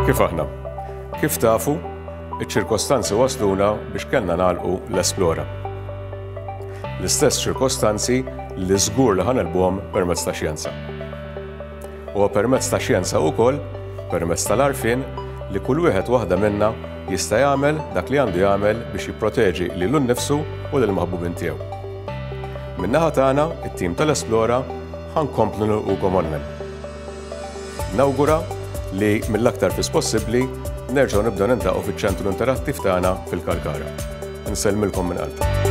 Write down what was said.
Kif aħna? Kif tafu, iċ-ċirkostanzi wasluna biex kellna nagħlqu l-Esplora. L-istess ċirkostanzi li żgur li ħanelbuhom permezz ta' xjenza. U permezz ta' xjenza wkoll, permezz tal-għarfien li kull wieħed waħda minna jista' jagħmel dak li għandu jagħmel biex jipproteġi lilu nnifsu u lil maħbubin tiegħu. Min-naħa tagħna, it-tim tal-Esplora ħankomplu nilqukom online. Nawgura li mill-aktar fis possibbli nerġgħu nibdew nintaqgħu fiċ-ċentru interattiv tagħna fil-Kalkara. Nsellmilkom minn qalb.